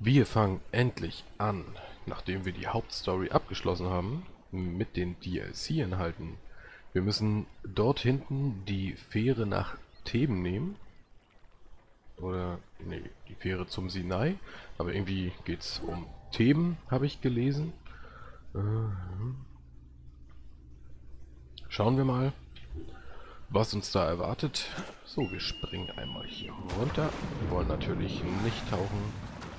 Wir fangen endlich an, nachdem wir die Hauptstory abgeschlossen haben, mit den DLC-Inhalten. Wir müssen dort hinten die Fähre nach Theben nehmen. Oder, nee, die Fähre zum Sinai. Aber irgendwie geht's um Theben, habe ich gelesen. Schauen wir mal, was uns da erwartet. So, wir springen einmal hier runter. Wir wollen natürlich nicht tauchen.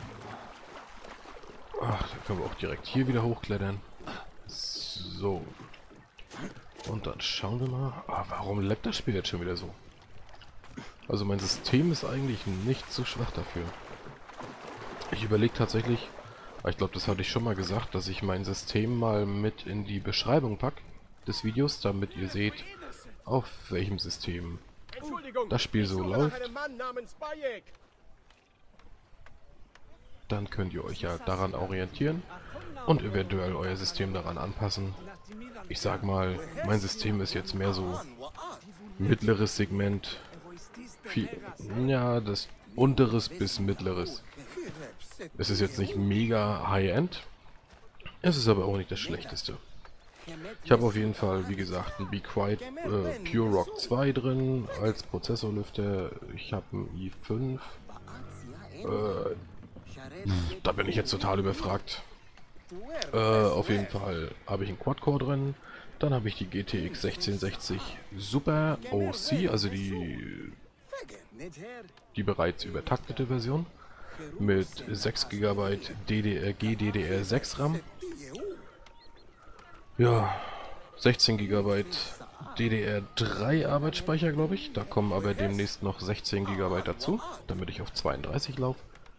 Ach, da können wir auch direkt hier wieder hochklettern. So. Und dann schauen wir mal. Ah, warum leckt das Spiel jetzt schon wieder so? Also mein System ist eigentlich nicht so schwach dafür. Ich überlege tatsächlich, aber ich glaube, das hatte ich schon mal gesagt, dass ich mein System mal mit in die Beschreibung packe des Videos, damit ihr seht, auf welchem System das Spiel so läuft. Dann könnt ihr euch ja daran orientieren und eventuell euer System daran anpassen. Ich sag mal, mein System ist jetzt mehr so mittleres Segment. Ja, das unteres bis mittleres. Es ist jetzt nicht mega High-End. Es ist aber auch nicht das Schlechteste. Ich habe auf jeden Fall, wie gesagt, ein Be Quiet Pure Rock 2 drin als Prozessorlüfter. Ich habe einen i5. Da bin ich jetzt total überfragt. Auf jeden Fall habe ich einen Quad-Core drin. Dann habe ich die GTX 1660 Super OC, also die bereits übertaktete Version. Mit 6 GB GDDR6 RAM. Ja, 16 GB DDR3 Arbeitsspeicher, glaube ich. Da kommen aber demnächst noch 16 GB dazu, damit ich auf 32 laufe.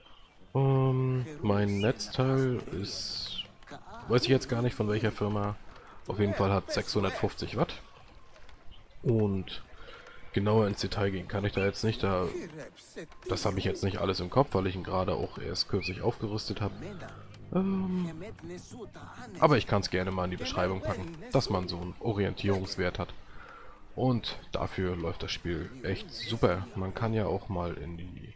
Mein Netzteil ist, weiß ich jetzt gar nicht von welcher Firma. Auf jeden Fall hat 650 Watt. Und genauer ins Detail gehen kann ich da jetzt nicht. Das habe ich jetzt nicht alles im Kopf, weil ich ihn gerade auch erst kürzlich aufgerüstet habe. Aber ich kann es gerne mal in die Beschreibung packen, dass man so einen Orientierungswert hat. Und dafür läuft das Spiel echt super. Man kann ja auch mal in die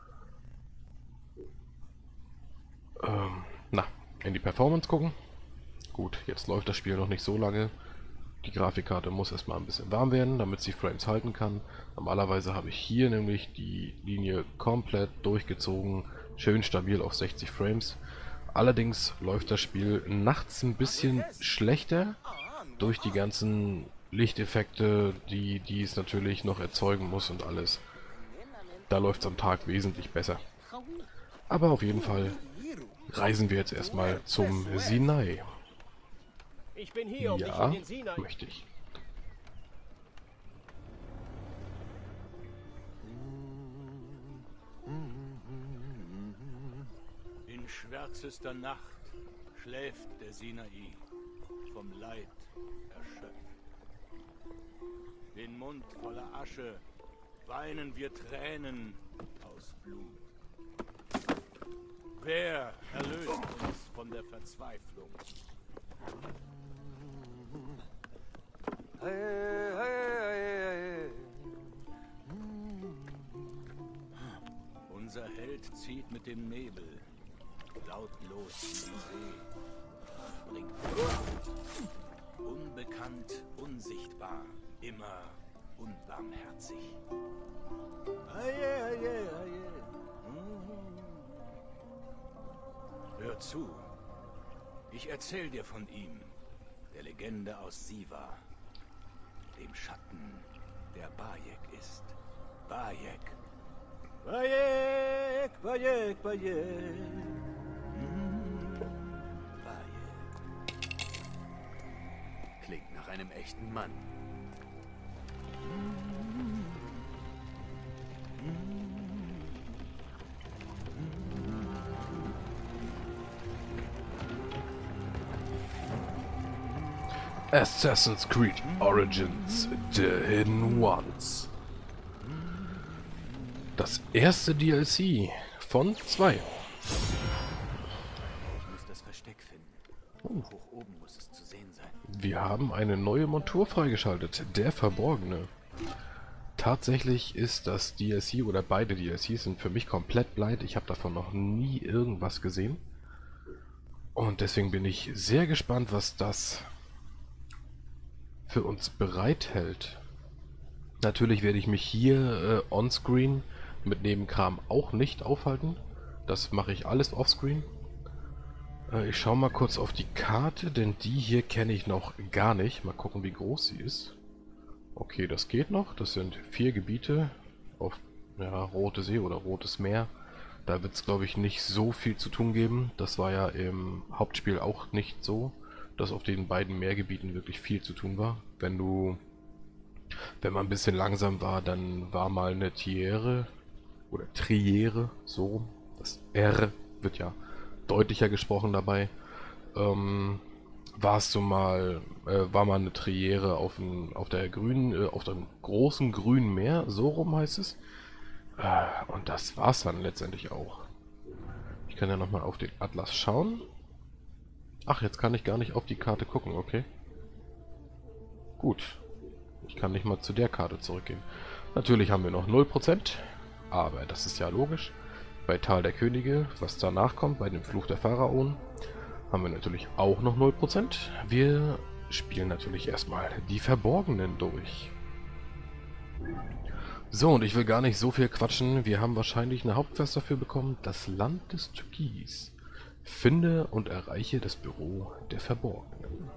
in die Performance gucken. Gut, jetzt läuft das Spiel noch nicht so lange. Die Grafikkarte muss erstmal ein bisschen warm werden, damit sie Frames halten kann. Normalerweise habe ich hier nämlich die Linie komplett durchgezogen, schön stabil auf 60 Frames. Allerdings läuft das Spiel nachts ein bisschen schlechter durch die ganzen Lichteffekte, die es natürlich noch erzeugen muss und alles. Da läuft es am Tag wesentlich besser. Aber auf jeden Fall reisen wir jetzt erstmal zum Sinai. Ich bin hier, um dich Ja, in den Sinai. möchte ich. In schwärzester Nacht schläft der Sinai, vom Leid erschöpft. Den Mund voller Asche weinen wir Tränen aus Blut. Wer erlöst uns von der Verzweiflung? Unser Held zieht mit dem Nebel lautlos in die See, bringt unbekannt, unsichtbar, immer unbarmherzig. Hör zu, ich erzähl dir von ihm, der Legende aus Siva, dem Schatten, der Bayek ist. Bayek. Bayek, Bayek, Bayek. Bayek. Klingt nach einem echten Mann. Assassin's Creed Origins: The Hidden Ones. Das erste DLC von 2. Ich muss das Versteck finden. Hoch oben muss es zu sehen sein. Wir haben eine neue Montur freigeschaltet, der Verborgene. Tatsächlich ist das DLC oder beide DLCs sind für mich komplett blind. Ich habe davon noch nie irgendwas gesehen. Und deswegen bin ich sehr gespannt, was das für uns bereithält. Natürlich werde ich mich hier onscreen mit Nebenkram auch nicht aufhalten. Das mache ich alles offscreen. Ich schaue mal kurz auf die Karte, denn die hier kenne ich noch gar nicht. Mal gucken, wie groß sie ist. Okay, das geht noch. Das sind 4 Gebiete auf Rote See oder Rotes Meer. Da wird es, glaube ich, nicht so viel zu tun geben. Das war ja im Hauptspiel auch nicht so, dass auf den beiden Meergebieten wirklich viel zu tun war. Wenn man ein bisschen langsam war, dann war mal eine Triere oder Triere, so rum. Das R wird ja deutlicher gesprochen dabei. War mal eine Triere auf dem großen grünen Meer, so rum heißt es. Und das war's dann letztendlich auch. Ich kann ja nochmal auf den Atlas schauen. Ach, jetzt kann ich gar nicht auf die Karte gucken, okay. Gut. Ich kann nicht mal zu der Karte zurückgehen. Natürlich haben wir noch 0%, aber das ist ja logisch. Bei Tal der Könige, was danach kommt, bei dem Fluch der Pharaonen, haben wir natürlich auch noch 0%. Wir spielen natürlich erstmal die Verborgenen durch. So, und ich will gar nicht so viel quatschen. Wir haben wahrscheinlich eine Hauptquest dafür bekommen. Das Land des Türkis. Finde und erreiche das Büro der Verborgenen.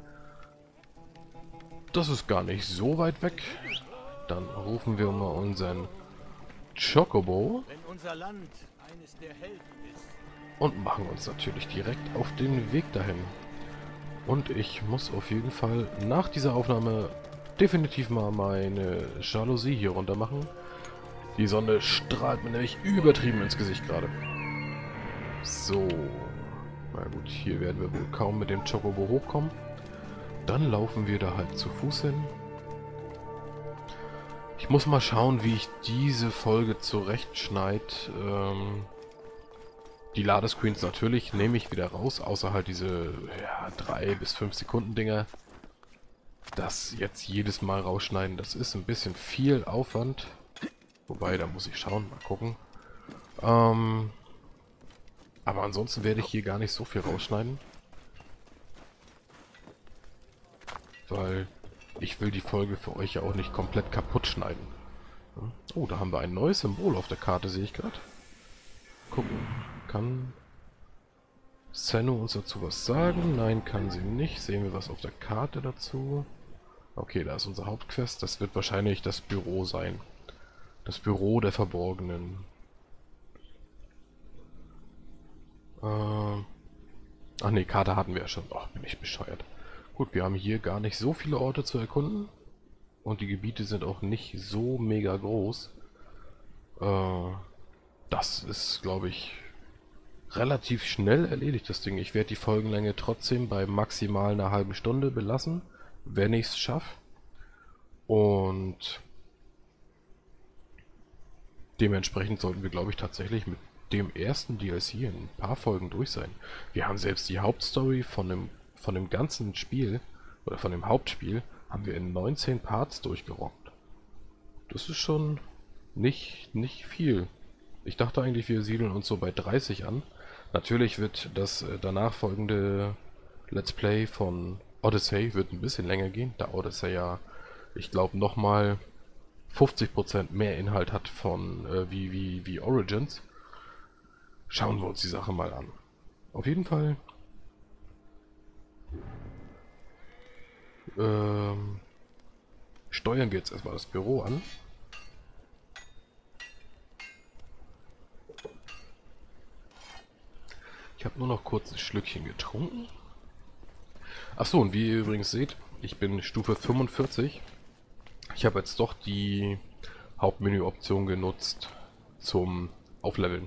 Das ist gar nicht so weit weg. Dann rufen wir mal unseren Chocobo. Wenn unser Land eines der Helden ist. Und machen uns natürlich direkt auf den Weg dahin. Und ich muss auf jeden Fall nach dieser Aufnahme definitiv mal meine Jalousie hier runter machen. Die Sonne strahlt mir nämlich übertrieben ins Gesicht gerade. So. Na gut, hier werden wir wohl kaum mit dem Chocobo hochkommen. Dann laufen wir da halt zu Fuß hin. Ich muss mal schauen, wie ich diese Folge zurechtschneide. Die Ladescreens natürlich nehme ich wieder raus, außer halt diese 3 bis 5 Sekunden Dinger. Das jetzt jedes Mal rausschneiden, das ist ein bisschen viel Aufwand. Wobei, da muss ich schauen, mal gucken. Aber ansonsten werde ich hier gar nicht so viel rausschneiden. Weil ich will die Folge für euch ja auch nicht komplett kaputt schneiden. Oh, da haben wir ein neues Symbol auf der Karte, sehe ich gerade. Gucken. Kann Sennu uns dazu was sagen? Nein, kann sie nicht. Sehen wir was auf der Karte dazu? Okay, da ist unser Hauptquest. Das wird wahrscheinlich das Büro sein. Das Büro der Verborgenen. Ach ne, Karte hatten wir ja schon. Oh, bin ich bescheuert. Gut, wir haben hier gar nicht so viele Orte zu erkunden. Und die Gebiete sind auch nicht so mega groß. Das ist, glaube ich, relativ schnell erledigt, das Ding. Ich werde die Folgenlänge trotzdem bei maximal einer halben Stunde belassen, wenn ich es schaffe. Und dementsprechend sollten wir, glaube ich, tatsächlich mit dem ersten DLC in ein paar Folgen durch sein. Wir haben selbst die Hauptstory von dem ganzen Spiel, oder von dem Hauptspiel, haben wir in 19 Parts durchgerockt. Das ist schon nicht viel. Ich dachte eigentlich, wir siedeln uns so bei 30 an. Natürlich wird das danach folgende Let's Play von Odyssey wird ein bisschen länger gehen, da Odyssey ja, ich glaube, nochmal 50% mehr Inhalt hat von wie Origins. Schauen wir uns die Sache mal an. Auf jeden Fall steuern wir jetzt erstmal das Büro an. Ich habe nur noch kurz ein Schlückchen getrunken. Achso, und wie ihr übrigens seht, ich bin Stufe 45. Ich habe jetzt doch die Hauptmenü-Option genutzt zum Aufleveln.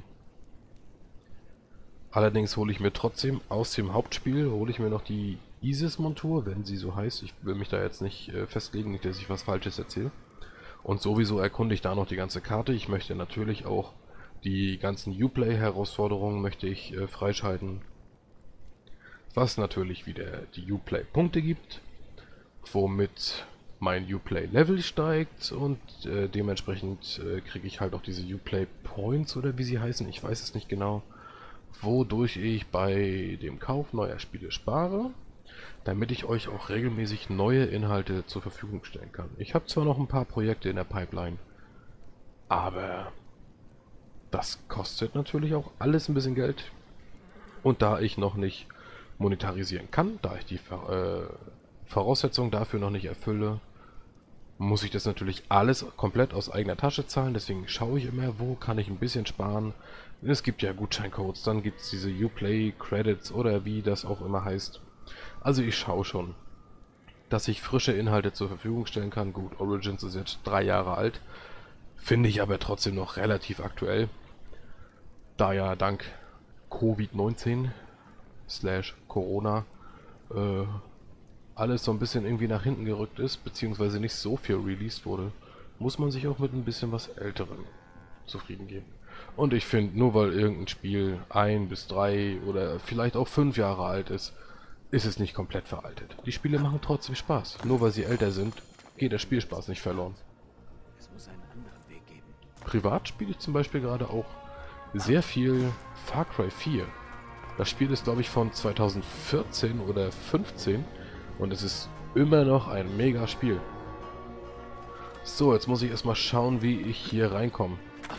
Allerdings hole ich mir trotzdem aus dem Hauptspiel, noch die Isis-Montur, wenn sie so heißt. Ich will mich da jetzt nicht festlegen, nicht, dass ich was Falsches erzähle. Und sowieso erkunde ich da noch die ganze Karte. Ich möchte natürlich auch die ganzen Uplay-Herausforderungen möchte ich freischalten. Was natürlich wieder die Uplay-Punkte gibt, womit mein Uplay-Level steigt und dementsprechend kriege ich halt auch diese Uplay-Points oder wie sie heißen, ich weiß es nicht genau, wodurch ich bei dem Kauf neuer Spiele spare, damit ich euch auch regelmäßig neue Inhalte zur Verfügung stellen kann. Ich habe zwar noch ein paar Projekte in der Pipeline, aber das kostet natürlich auch alles ein bisschen Geld. Und da ich noch nicht monetarisieren kann, da ich die Voraussetzungen dafür noch nicht erfülle, muss ich das natürlich alles komplett aus eigener Tasche zahlen. Deswegen schaue ich immer, wo kann ich ein bisschen sparen. Es gibt ja Gutscheincodes, dann gibt es diese Uplay Credits oder wie das auch immer heißt. Also ich schaue schon, dass ich frische Inhalte zur Verfügung stellen kann. Gut, Origins ist jetzt 3 Jahre alt, finde ich aber trotzdem noch relativ aktuell. Da ja dank Covid-19 / Corona alles so ein bisschen irgendwie nach hinten gerückt ist, beziehungsweise nicht so viel released wurde, muss man sich auch mit ein bisschen was Älterem zufrieden geben. Und ich finde, nur weil irgendein Spiel 1 bis 3 oder vielleicht auch 5 Jahre alt ist, ist es nicht komplett veraltet. Die Spiele machen trotzdem Spaß. Nur weil sie älter sind, geht der Spielspaß nicht verloren. Es muss einen anderen Weg geben. Privat spiele ich zum Beispiel gerade auch sehr viel Far Cry 4. Das Spiel ist, glaube ich, von 2014 oder 15 und es ist immer noch ein mega Spiel. So, jetzt muss ich erstmal schauen, wie ich hier reinkomme.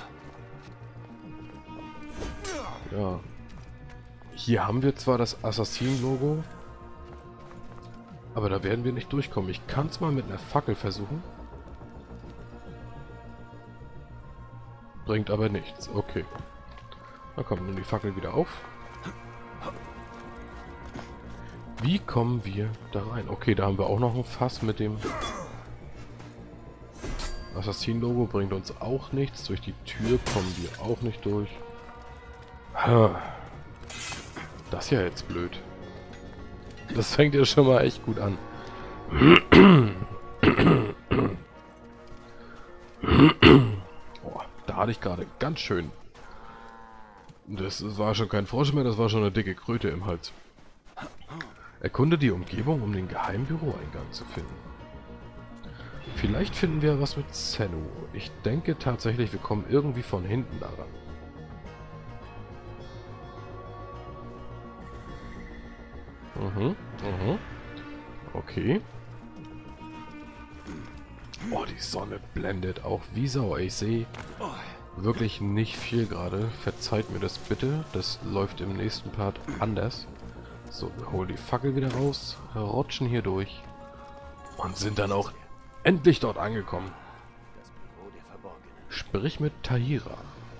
Ja. Hier haben wir zwar das Assassin-Logo, aber da werden wir nicht durchkommen. Ich kann es mal mit einer Fackel versuchen. Bringt aber nichts. Okay. Dann kommt nun die Fackel wieder auf. Wie kommen wir da rein? Okay, da haben wir auch noch ein Fass mit dem Assassin-Logo. Bringt uns auch nichts. Durch die Tür kommen wir auch nicht durch. Das ist ja jetzt blöd. Das fängt ja schon mal echt gut an. Oh, da hatte ich gerade ganz schön. Das war schon kein Frosch mehr, das war schon eine dicke Kröte im Hals. Erkunde die Umgebung, um den geheimen Büroeingang zu finden. Vielleicht finden wir was mit Sennu. Ich denke tatsächlich, wir kommen irgendwie von hinten daran. Okay. Oh, die Sonne blendet auch wie Sau. Ich sehe wirklich nicht viel gerade. Verzeiht mir das bitte. Das läuft im nächsten Part anders. So, wir holen die Fackel wieder raus, rutschen hier durch und sind dann auch endlich dort angekommen. Das Büro der Verborgenen. Sprich mit Tahira.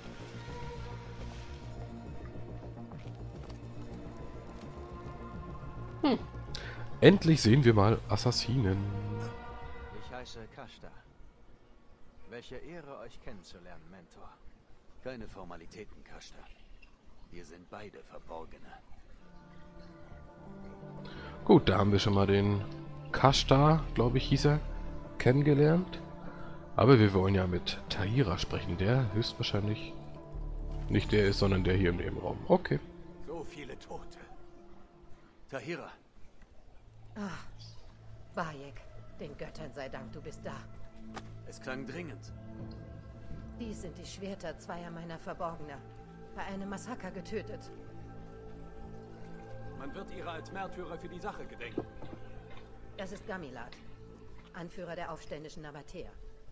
Endlich sehen wir mal Assassinen. Ich heiße Kashta. Welche Ehre, euch kennenzulernen, Mentor. Keine Formalitäten, Kashta. Wir sind beide Verborgene. Gut, da haben wir schon mal den Kashta, glaube ich, hieß er, kennengelernt. Aber wir wollen ja mit Tahira sprechen, der höchstwahrscheinlich nicht der ist, sondern der hier im Nebenraum. Okay. So viele Tote. Tahira. Ach, Bayek, den Göttern sei Dank, du bist da. Es klang dringend. Dies sind die Schwerter zweier meiner Verborgener. Bei einem Massaker getötet. Man wird ihrer als Märtyrer für die Sache gedenken. Das ist Gamilat, Anführer der aufständischen Nabatäer.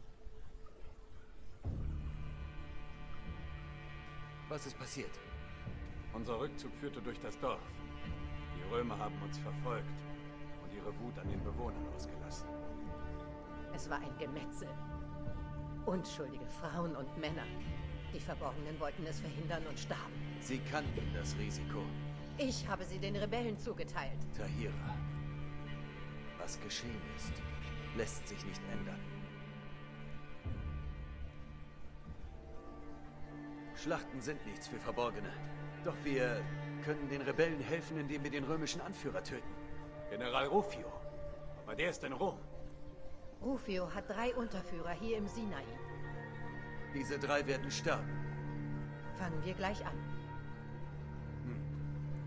Was ist passiert? Unser Rückzug führte durch das Dorf. Die Römer haben uns verfolgt und ihre Wut an den Bewohnern ausgelassen. Es war ein Gemetzel. Unschuldige Frauen und Männer. Die Verborgenen wollten es verhindern und starben. Sie kannten das Risiko. Ich habe sie den Rebellen zugeteilt. Tahira. Was geschehen ist, lässt sich nicht ändern. Schlachten sind nichts für Verborgene. Doch wir können den Rebellen helfen, indem wir den römischen Anführer töten. General Rufio. Aber der ist in Rom. Rufio hat 3 Unterführer hier im Sinai. Diese 3 werden sterben. Fangen wir gleich an.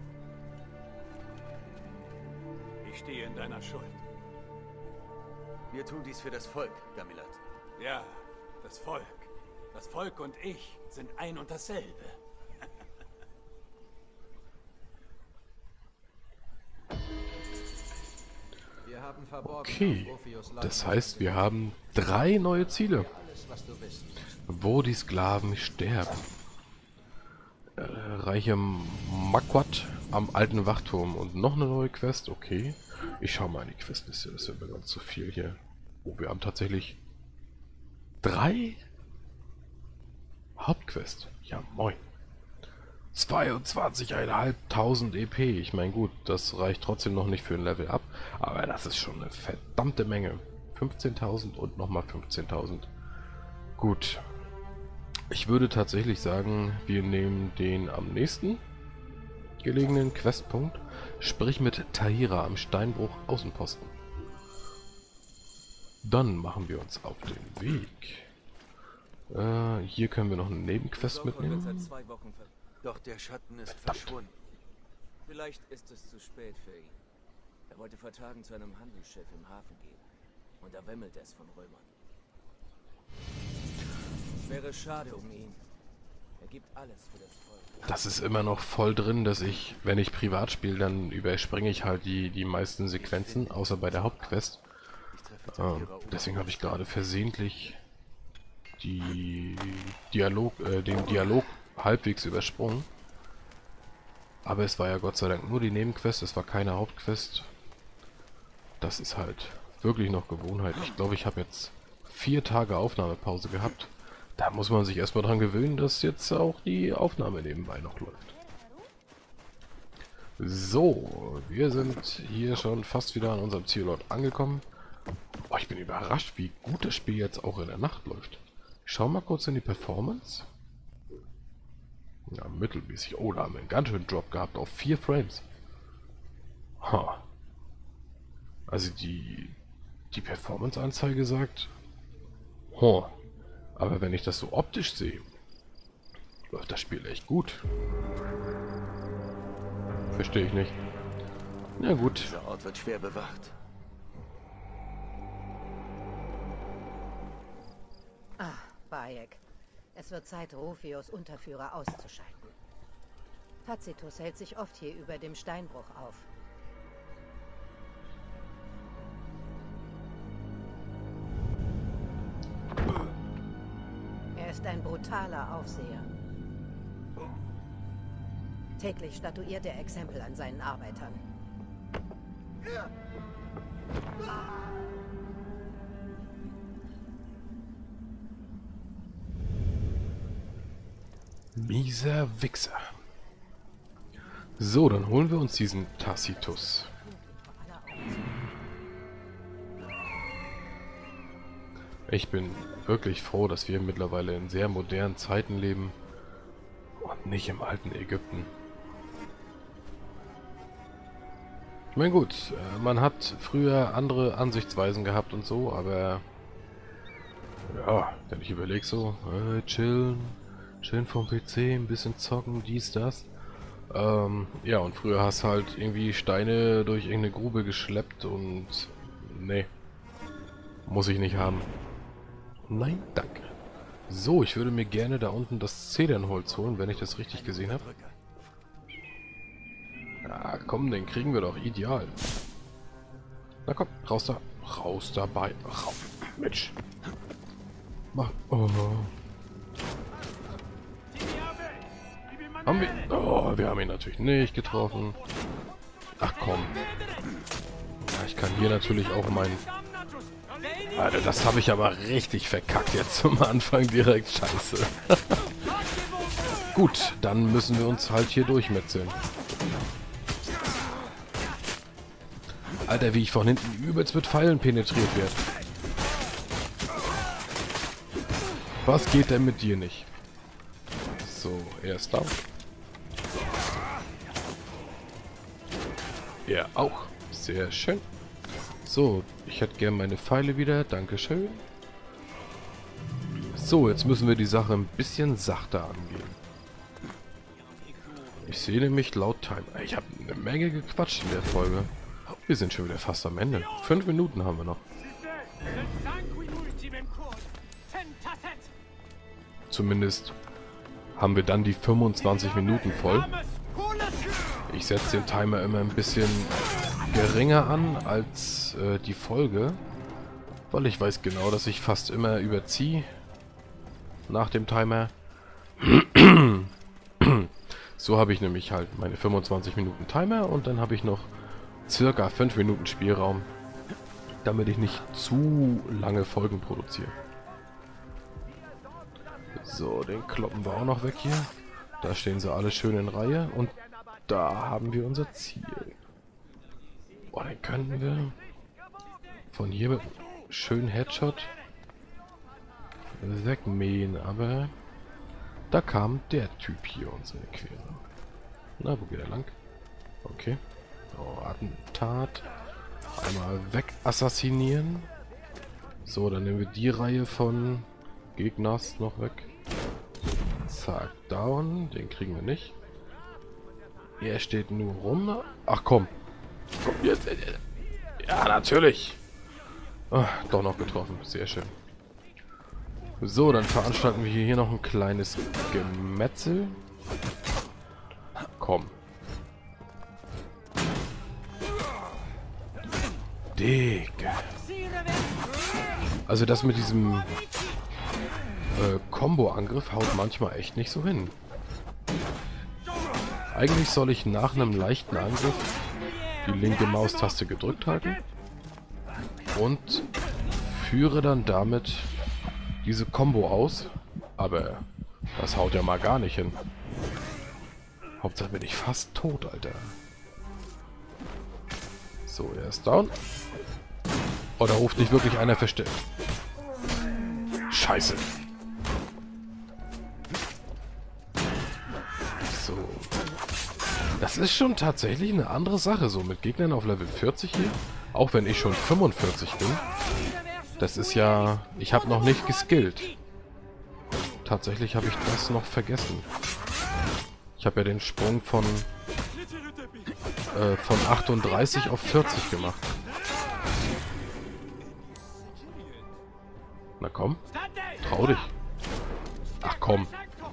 Ich stehe in deiner Schuld. Wir tun dies für das Volk, Gamilat. Ja, das Volk. Das Volk und ich sind ein und dasselbe. Wir haben verborgen Okay, auf Orpheus das heißt, wir haben 3 neue Ziele, alles, was du wissen musst. wo die Sklaven sterben. Reiche Maquat am alten Wachturm und noch eine neue Quest, okay. Ich schau mal in die Questliste, das wird mir ganz zu viel hier. Oh, wir haben tatsächlich 3 Hauptquest. Ja, moin. 22.500 EP. Ich meine, gut, das reicht trotzdem noch nicht für ein Level Up, aber das ist schon eine verdammte Menge. 15.000 und nochmal 15.000. Gut. Ich würde tatsächlich sagen, wir nehmen den am nächsten gelegenen Questpunkt, sprich mit Tahira am Steinbruch Außenposten. Dann machen wir uns auf den Weg. Hier können wir noch eine Nebenquest mitnehmen. Seit 2 Wochen Doch der Schatten ist Verdammt. verschwunden. Vielleicht ist es zu spät für ihn. Er wollte vor Tagen zu einem Handelsschiff im Hafen gehen. Und da wimmelt es von Römern. Es wäre schade um ihn. Er gibt alles für das Volk. Das ist immer noch voll drin, dass ich, wenn ich privat spiele, dann überspringe ich halt die meisten Sequenzen, außer bei der Hauptquest. Ich treffe Tahira Deswegen habe ich gerade versehentlich den Dialog halbwegs übersprungen. Aber es war ja Gott sei Dank nur die Nebenquest, es war keine Hauptquest. Das ist halt wirklich noch Gewohnheit. Ich glaube, ich habe jetzt 4 Tage Aufnahmepause gehabt. Da muss man sich erstmal dran gewöhnen, dass jetzt auch die Aufnahme nebenbei noch läuft. So, wir sind hier schon fast wieder an unserem Zielort angekommen. Oh, ich bin überrascht, wie gut das Spiel jetzt auch in der Nacht läuft. Ich schau mal kurz in die Performance. Ja, mittelmäßig. Oh, da haben wir einen ganz schönen Drop gehabt auf 4 Frames. Ha. Also die Performance-Anzeige sagt... Huh. Aber wenn ich das so optisch sehe, läuft das Spiel echt gut. Verstehe ich nicht. Na gut. Dieser Ort wird schwer bewacht. Ah, Bayek. Es wird Zeit, Ruphius Unterführer auszuschalten. Tacitus hält sich oft hier über dem Steinbruch auf. Er ist ein brutaler Aufseher. Täglich statuiert er Exempel an seinen Arbeitern. Mieser Wichser. So, dann holen wir uns diesen Tacitus. Ich bin wirklich froh, dass wir mittlerweile in sehr modernen Zeiten leben und nicht im alten Ägypten. Ich meine gut, man hat früher andere Ansichtsweisen gehabt und so, aber ja, wenn ich überlege so, chillen, schön vom PC, ein bisschen zocken, dies, das. Ja, und früher hast halt irgendwie Steine durch irgendeine Grube geschleppt und nee, muss ich nicht haben. Nein, danke. So, ich würde mir gerne da unten das Zedernholz holen, wenn ich das richtig gesehen habe. Ja, komm, den kriegen wir doch. Ideal. Na komm, raus da. Raus dabei. Raus. Mensch. Mach. Oh. Haben wir... Oh, wir haben ihn natürlich nicht getroffen. Ach komm. Ja, ich kann hier natürlich auch meinen... Alter, das habe ich aber richtig verkackt jetzt zum Anfang direkt. Scheiße. Gut, dann müssen wir uns halt hier durchmetzeln. Alter, wie ich von hinten übelst mit Pfeilen penetriert werde. Was geht denn mit dir nicht? So, er ist down. Er auch. Sehr schön. So, ich hätte gern meine Pfeile wieder. Dankeschön. So, jetzt müssen wir die Sache ein bisschen sachter angehen. Ich sehe nämlich laut Time. Ich habe eine Menge gequatscht in der Folge. Wir sind schon wieder fast am Ende. 5 Minuten haben wir noch. zumindest haben wir dann die 25 Minuten voll. Ich setze den Timer immer ein bisschen geringer an als die Folge, weil ich weiß genau, dass ich fast immer überziehe nach dem Timer. So habe ich nämlich halt meine 25 Minuten Timer und dann habe ich noch circa 5 Minuten Spielraum, damit ich nicht zu lange Folgen produziere. So, den kloppen wir auch noch weg hier. Da stehen sie alle schön in Reihe und da haben wir unser Ziel. Boah, dann könnten wir von hier mit schönen Headshot wegmähen, aber da kam der Typ hier uns in die Quere. Na, wo geht er lang? Okay. So, Attentat. Einmal wegassassinieren. So, dann nehmen wir die Reihe von Gegners noch weg. Zack, down. Den kriegen wir nicht. Er steht nur rum. Ach komm. Komm jetzt. Ja, natürlich. Ach, doch noch getroffen. Sehr schön. So, dann veranstalten wir hier noch ein kleines Gemetzel. Komm. Digga. Also das mit diesem Combo-Angriff haut manchmal echt nicht so hin. Eigentlich soll ich nach einem leichten Angriff die linke Maustaste gedrückt halten und führe dann damit diese Combo aus, aber das haut ja mal gar nicht hin. Hauptsache bin ich fast tot, Alter. So, er ist down. Oh, da ruft nicht wirklich einer versteckt. Scheiße. So. Das ist schon tatsächlich eine andere Sache, so mit Gegnern auf Level 40 hier. Auch wenn ich schon 45 bin. Das ist ja... Ich habe noch nicht geskillt. Tatsächlich habe ich das noch vergessen. Ich habe ja den Sprung von 38 auf 40 gemacht. Na komm. Trau dich. Ach komm.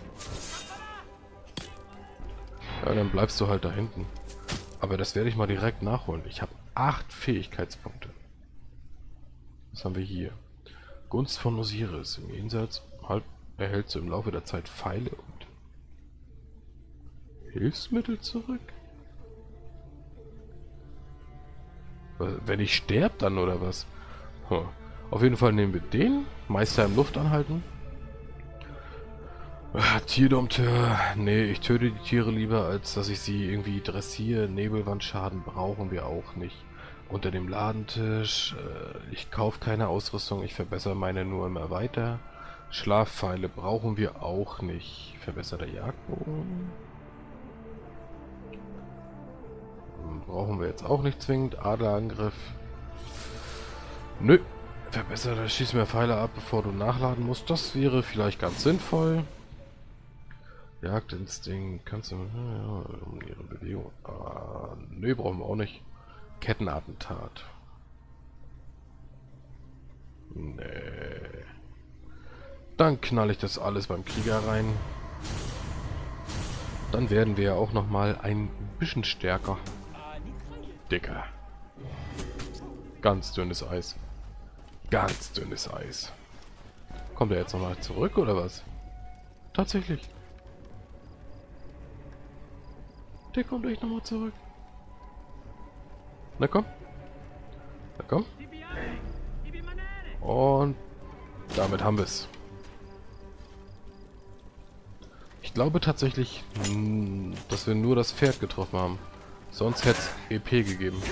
Ja, dann bleibst du halt da hinten. Aber das werde ich mal direkt nachholen. Ich habe 8 Fähigkeitspunkte. Was haben wir hier? Gunst von Osiris. Im Jenseits erhältst du im Laufe der Zeit Pfeile und Hilfsmittel zurück? Wenn ich sterbe dann oder was? Huh. Auf jeden Fall nehmen wir den. Meister im Luft anhalten. Tierdompteur. Nee, ich töte die Tiere lieber, als dass ich sie irgendwie dressiere. Nebelwandschaden brauchen wir auch nicht. Unter dem Ladentisch. Ich kaufe keine Ausrüstung. Ich verbessere meine nur immer weiter. Schlafpfeile brauchen wir auch nicht. Verbesserter Jagdbogen. Brauchen wir jetzt auch nicht zwingend. Adlerangriff. Nö. Verbesserter schieß mehr Pfeile ab, bevor du nachladen musst. Das wäre vielleicht ganz sinnvoll. Jagdinstinkt. Kannst du... Ja, um ihre Bewegung... nö, brauchen wir auch nicht. Kettenattentat. Nee. Dann knall ich das alles beim Krieger rein. Dann werden wir ja auch nochmal ein bisschen stärker. Dicker. Ganz dünnes Eis. Ganz dünnes Eis. Kommt er jetzt nochmal zurück, oder was? Tatsächlich. Der kommt echt nochmal zurück. Na komm. Na komm. Und damit haben wir es. Ich glaube tatsächlich, dass wir nur das Pferd getroffen haben. Sonst hätte es EP gegeben.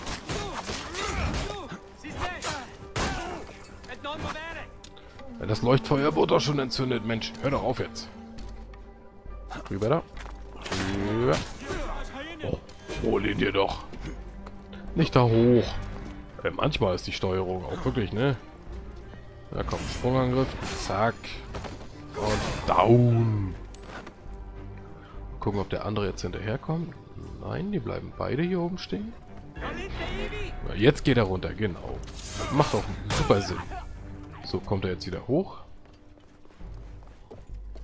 Ja, das Leuchtfeuer wurde doch schon entzündet, Mensch. Hör doch auf jetzt. Rüber da. Rüber. Oh, hol ihn dir doch. Nicht da hoch. Manchmal ist die Steuerung auch wirklich, ne? Da kommt Sprungangriff. Zack. Und down. Gucken, ob der andere jetzt hinterherkommt. Nein, die bleiben beide hier oben stehen. Ja, jetzt geht er runter, genau. Macht auch super Sinn. So, kommt er jetzt wieder hoch.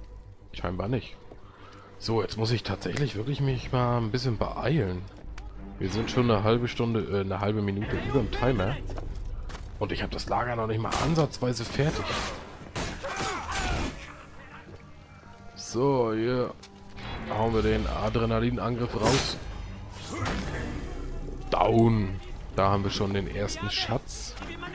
Scheinbar nicht. So, jetzt muss ich tatsächlich wirklich mich mal ein bisschen beeilen. Wir sind schon eine halbe Minute über dem Timer. Und ich habe das Lager noch nicht mal ansatzweise fertig. So, hier hauen wir den Adrenalinangriff raus. Down. Da haben wir schon den ersten Schatz.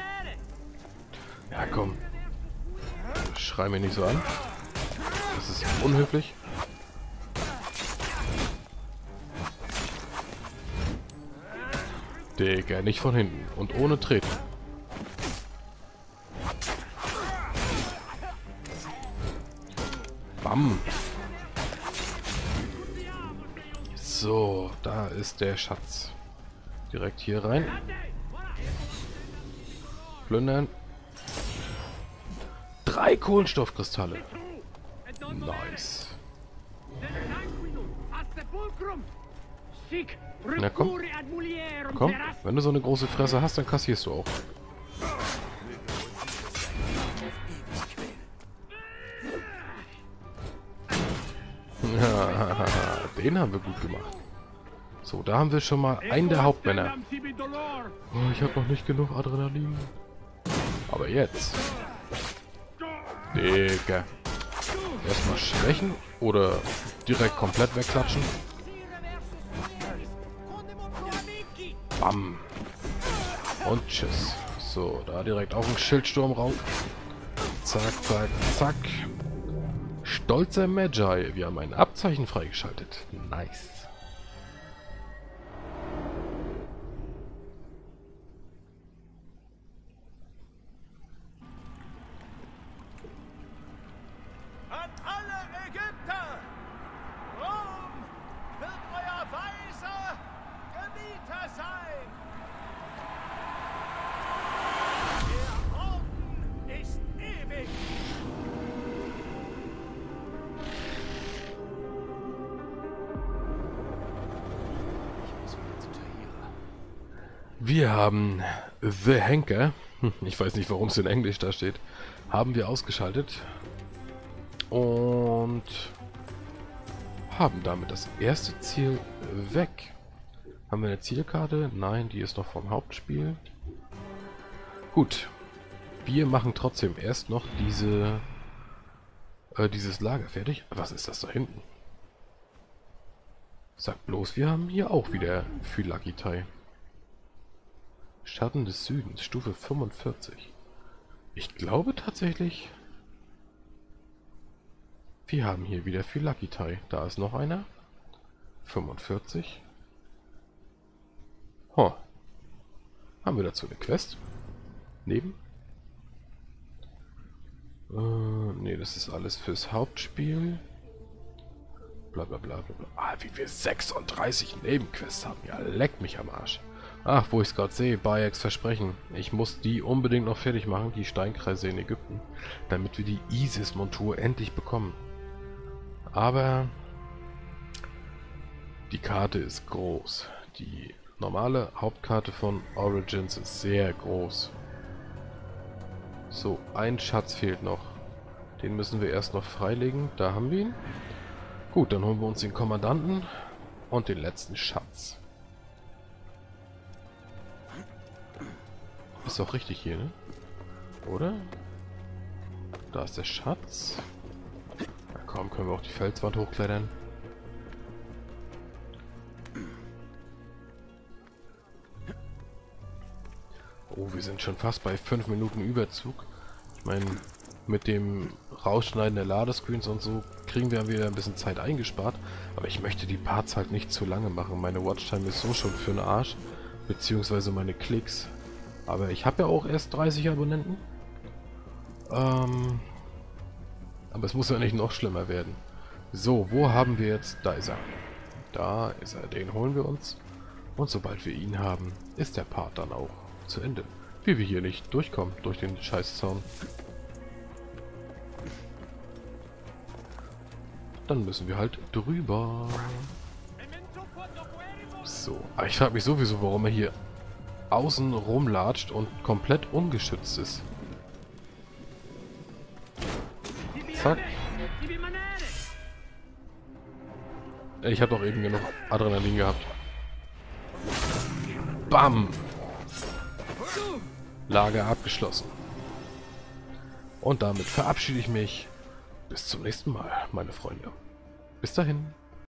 Ja, komm. Schrei mich nicht so an. Das ist unhöflich. Digga, nicht von hinten. Und ohne Treten. Bam. So, da ist der Schatz. Direkt hier rein. Plündern. 3 Kohlenstoffkristalle. Nice. Na komm. Komm, wenn du so eine große Fresse hast, dann kassierst du auch. Den haben wir gut gemacht. So, da haben wir schon mal einen der Hauptmänner. Oh, ich habe noch nicht genug Adrenalin. Aber jetzt. Digga. Erstmal schwächen oder direkt komplett wegklatschen. Bam. Und tschüss. So, da direkt auf den Schildsturm rauf. Zack, zack, zack. Stolzer Magi. Wir haben ein Abzeichen freigeschaltet. Nice. An alle Ägypter! Rom wird euer weiser Gebieter sein! Der Orden ist ewig! Wir haben The Henker, ich weiß nicht, warum es in Englisch da steht, haben wir ausgeschaltet und haben damit das erste Ziel weg. Haben wir eine Zielkarte? Nein, die ist noch vom Hauptspiel. Gut, wir machen trotzdem erst noch dieses Lager fertig. Was ist das da hinten? Sag bloß, wir haben hier auch wieder Phylakitai. Schatten des Südens, Stufe 45. Ich glaube tatsächlich, wir haben hier wieder Phylakitai. Da ist noch einer. 45. Oh. Haben wir dazu eine Quest? Neben? Ne, das ist alles fürs Hauptspiel. Blablabla. Bla, bla, bla. Ah, wie wir 36 Nebenquests haben. Ja, leck mich am Arsch. Ach, wo ich es gerade sehe, Bayeks Versprechen. Ich muss die unbedingt noch fertig machen, die Steinkreise in Ägypten, damit wir die Isis-Montur endlich bekommen. Aber die Karte ist groß. Die normale Hauptkarte von Origins ist sehr groß. So, ein Schatz fehlt noch. Den müssen wir erst noch freilegen. Da haben wir ihn. Gut, dann holen wir uns den Kommandanten und den letzten Schatz. Ist doch richtig hier, ne? Oder? Da ist der Schatz. Na komm, können wir auch die Felswand hochklettern. Oh, wir sind schon fast bei 5 Minuten Überzug. Ich meine, mit dem Rausschneiden der Ladescreens und so kriegen wir wieder ein bisschen Zeit eingespart. Aber ich möchte die Parts halt nicht zu lange machen. Meine Watchtime ist so schon für den Arsch. Beziehungsweise meine Klicks. Aber ich habe ja auch erst 30 Abonnenten. Aber es muss ja nicht noch schlimmer werden. So, wo haben wir jetzt... Da ist er. Da ist er. Den holen wir uns. Und sobald wir ihn haben, ist der Part dann auch zu Ende. Wie wir hier nicht durchkommen durch den Scheißzaun. Dann müssen wir halt drüber. So. Aber ich frage mich sowieso, warum er hier außen rumlatscht und komplett ungeschützt ist. Zack. Ich habe doch eben genug Adrenalin gehabt. Bam! Lager abgeschlossen. Und damit verabschiede ich mich. Bis zum nächsten Mal, meine Freunde. Bis dahin.